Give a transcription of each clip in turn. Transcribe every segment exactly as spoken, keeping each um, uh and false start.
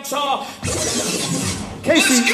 Casey.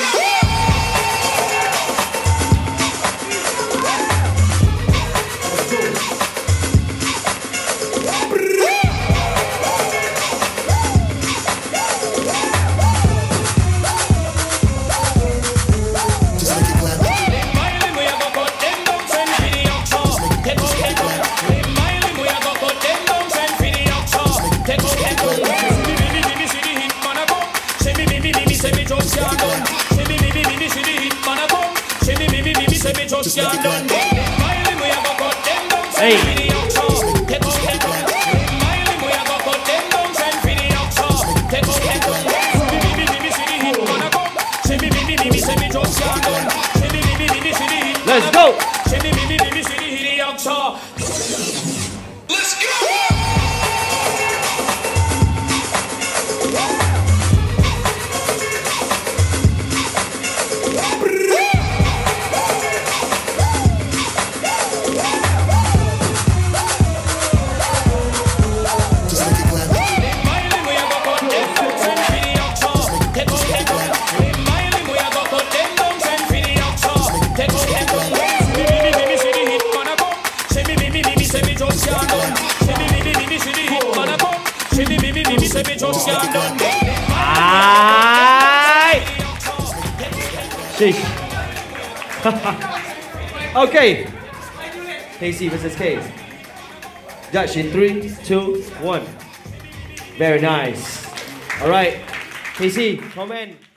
Hey. Let's go. Let's go. Okay. Casey versus Case. Dutch in three, two, one. Very nice. All right. Casey, come in.